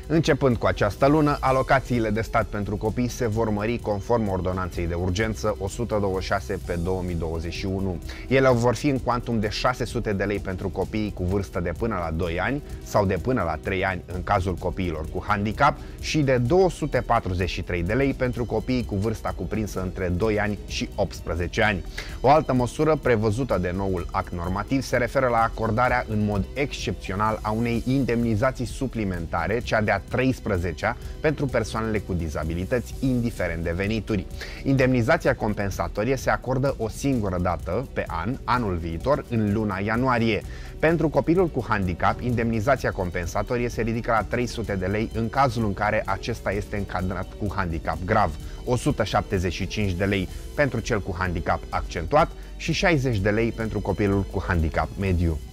Începând cu această lună, alocațiile de stat pentru copii se vor mări conform ordonanței de urgență 126 pe 2021. Ele vor fi în cuantum de 600 de lei pentru copiii cu vârstă de până la 2 ani sau de până la 3 ani în cazul copiilor cu handicap și de 243 de lei pentru copiii cu vârsta cuprinsă între 2 ani și 18 ani. O altă măsură prevăzută de noul act normativ se referă la acordarea în mod excepțional a unei indemnizații suplimentare, cea de-a 13-a, pentru persoanele cu dizabilități, indiferent de venituri. Indemnizația compensatorie se acordă o singură dată pe an, anul viitor, în luna ianuarie. Pentru copilul cu handicap, indemnizația compensatorie se ridică la 300 de lei în cazul în care acesta este încadrat cu handicap grav, 175 de lei pentru cel cu handicap accentuat și 60 de lei pentru copilul cu handicap mediu.